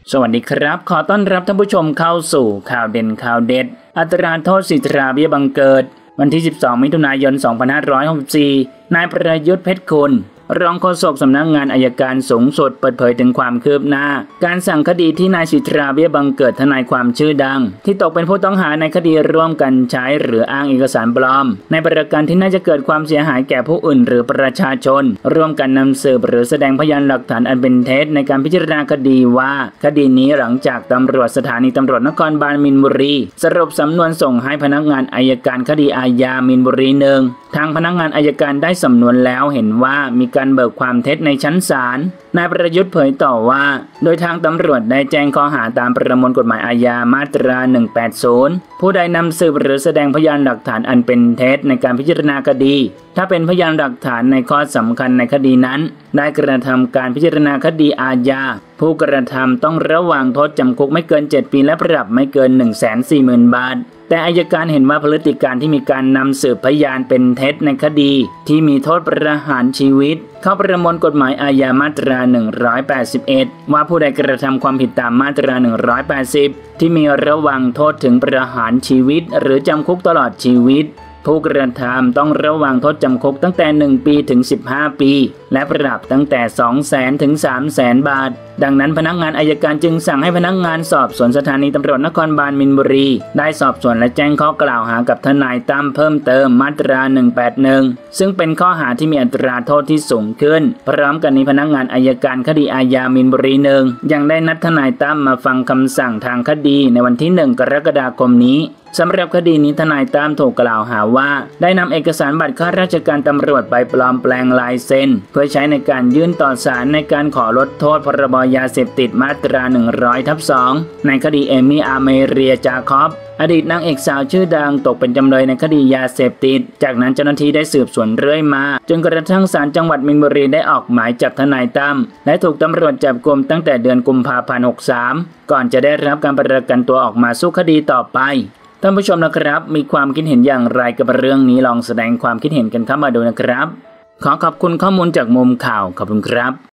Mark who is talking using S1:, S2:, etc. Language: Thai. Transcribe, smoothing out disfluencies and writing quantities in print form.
S1: สวัสดีครับขอต้อนรับท่านผู้ชมเข้าสู่ข่าวเด่นข่าวเด็ดอัตราโทษสิทธาเบี้ยบังเกิดวันที่ 12 มิถุนายน 2564 นายประยุทธ์เพชรคุณรองโฆษกสำนักงานอัยการสูงสุดเปิดเผยถึงความคืบหน้าการสั่งคดีที่นายสิทธาเบี้ยบังเกิดทนายความชื่อดังที่ตกเป็นผู้ต้องหาในคดีร่วมกันใช้หรืออ้างเอกสารปลอมในประการที่น่าจะเกิดความเสียหายแก่ผู้อื่นหรือประชาชนร่วมกันนำสืบหรือแสดงพยานหลักฐานอันเป็นเท็จในการพิจารณาคดีว่าคดีนี้หลังจากตำรวจสถานีตำรวจนครบาลมีนบุรีสรุปสำนวนส่งให้พนักงานอัยการคดีอาญามีนบุรี1ทางพนักงานอัยการได้สำนวนแล้วเห็นว่ามีการเบิกความเท็จในชั้นศาลนายประยุทธ์เผยต่อว่าโดยทางตำรวจได้แจ้งข้อหาตามประมวลกฎหมายอาญามาตรา 180 ผู้ใดนำสืบหรือแสดงพยานหลักฐานอันเป็นเท็จในการพิจารณาคดีถ้าเป็นพยานหลักฐานในข้อสำคัญในคดีนั้นได้กระทำการพิจารณาคดีอาญาผู้กระทำต้องระวางโทษจำคุกไม่เกิน7 ปีและปรับไม่เกิน 140,000 บาทแต่อัยการเห็นว่าพฤติการที่มีการนำสืบพยานเป็นเท็จในคดีที่มีโทษประหารชีวิตเข้าประมวลกฎหมายอาญามาตรา 181 ว่าผู้ใดกระทำความผิดตามมาตรา 180 ที่มีระวางโทษถึงประหารชีวิตหรือจำคุกตลอดชีวิตผู้กระทำต้องระวางโทษจำคุกตั้งแต่ 1 ปีถึง 15 ปีและปรับตั้งแต่ 200,000 ถึง 300,000 บาทดังนั้นพนักงานอัยการจึงสั่งให้พนักงานสอบสวนสถานีตำรวจนครบาลมีนบุรีได้สอบสวนและแจ้งข้อกล่าวหากับทนายตั้มเพิ่มเติมมาตรา 181 ซึ่งเป็นข้อหาที่มีอัตราโทษที่สูงขึ้นพร้อมกันนี้พนักงานอัยการคดีอาญามีนบุรี1ยังได้นัดทนายตั้มมาฟังคำสั่งทางคดีในวันที่ 1 กรกฎาคมนี้สำหรับคดีนี้ทนายตั้มถูกกล่าวหาว่าได้นำเอกสารบัตรข้าราชการตำรวจไปปลอมแปลงลายเซ็นเพื่อใช้ในการยื่นต่อศาลในการขอลดโทษพรบยาเสพติดมาตรา 100/2 ในคดีเอมี่อาเมเรียจาคอบอดีตนางเอกสาวชื่อดังตกเป็นจำเลยในคดียาเสพติดจากนั้นเจ้าหน้าที่ได้สืบสวนเรื่อยมาจนกระทั่งศาลจังหวัดมีนบุรีได้ออกหมายจับทนายตั้มและถูกตำรวจจับกุมตั้งแต่เดือนกุมภาพันธ์ 63ก่อนจะได้รับการประกันตัวออกมาสู้คดีต่อไปท่านผู้ชมนะครับมีความคิดเห็นอย่างไรกับเรื่องนี้ลองแสดงความคิดเห็นกันเข้ามาดูนะครับขอขอบคุณข้อมูลจากมุมข่าวขอบคุณครับ